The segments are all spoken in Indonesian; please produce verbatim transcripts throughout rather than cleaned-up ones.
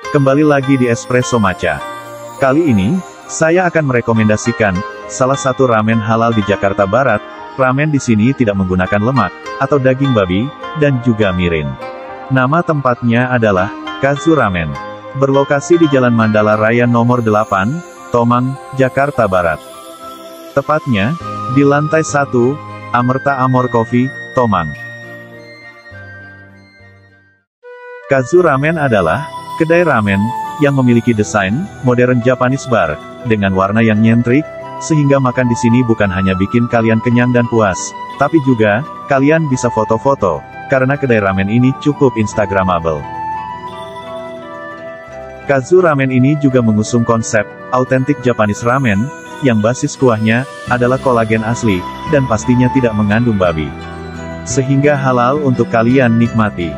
kembali lagi di Espresso Matcha. Kali ini, saya akan merekomendasikan salah satu ramen halal di Jakarta Barat. Ramen di sini tidak menggunakan lemak atau daging babi dan juga mirin. Nama tempatnya adalah Kazu Ramen. Berlokasi di Jalan Mandala Raya nomor delapan, Tomang, Jakarta Barat. Tepatnya di lantai satu, Amerta Amor Coffee, Tomang. Kazu Ramen adalah kedai ramen yang memiliki desain modern Japanese bar dengan warna yang nyentrik, sehingga makan di sini bukan hanya bikin kalian kenyang dan puas, tapi juga kalian bisa foto-foto karena kedai ramen ini cukup instagramable. Kazu Ramen ini juga mengusung konsep autentik Japanese ramen yang basis kuahnya adalah kolagen asli dan pastinya tidak mengandung babi, sehingga halal untuk kalian nikmati.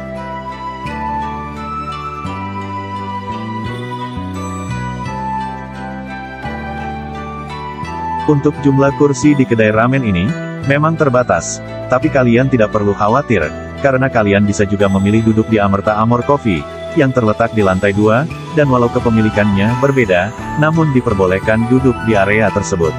Untuk jumlah kursi di kedai ramen ini, memang terbatas, tapi kalian tidak perlu khawatir, karena kalian bisa juga memilih duduk di Amerta Amor Coffee, yang terletak di lantai dua, dan walau kepemilikannya berbeda, namun diperbolehkan duduk di area tersebut.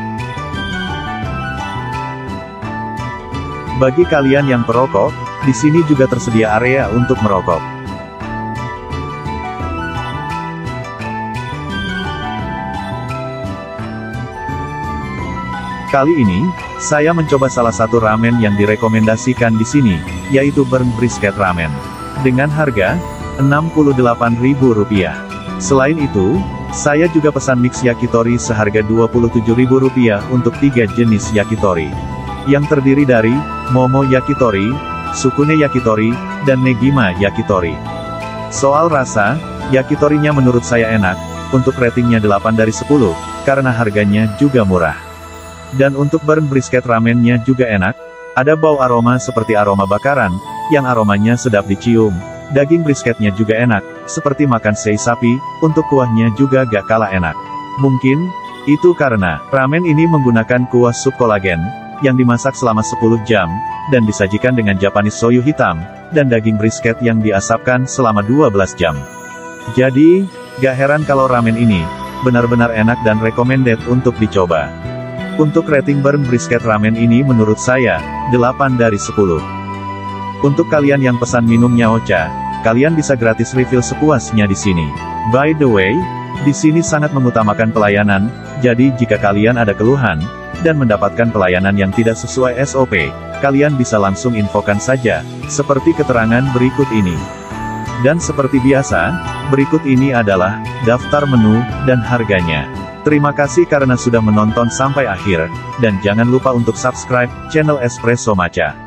Bagi kalian yang perokok, di sini juga tersedia area untuk merokok. Kali ini, saya mencoba salah satu ramen yang direkomendasikan di sini, yaitu Burn Brisket Ramen. Dengan harga enam puluh delapan ribu rupiah. Selain itu, saya juga pesan mix yakitori seharga dua puluh tujuh ribu rupiah untuk tiga jenis yakitori. Yang terdiri dari Momo Yakitori, Sukune Yakitori, dan Negima Yakitori. Soal rasa, yakitorinya menurut saya enak, untuk ratingnya delapan dari sepuluh, karena harganya juga murah. Dan untuk Burn Brisket Ramennya juga enak, ada bau aroma seperti aroma bakaran, yang aromanya sedap dicium. Daging brisketnya juga enak, seperti makan sei sapi, untuk kuahnya juga gak kalah enak. Mungkin, itu karena, ramen ini menggunakan kuah sup kolagen, yang dimasak selama sepuluh jam, dan disajikan dengan Japanese soyu hitam, dan daging brisket yang diasapkan selama dua belas jam. Jadi, gak heran kalau ramen ini, benar-benar enak dan recommended untuk dicoba. Untuk rating Burn Brisket Ramen ini menurut saya, delapan dari sepuluh. Untuk kalian yang pesan minum nyaocha, kalian bisa gratis refill sepuasnya di sini. By the way, di sini sangat mengutamakan pelayanan, jadi jika kalian ada keluhan, dan mendapatkan pelayanan yang tidak sesuai S O P, kalian bisa langsung infokan saja, seperti keterangan berikut ini. Dan seperti biasa, berikut ini adalah daftar menu dan harganya. Terima kasih karena sudah menonton sampai akhir, dan jangan lupa untuk subscribe channel Espresso Matcha.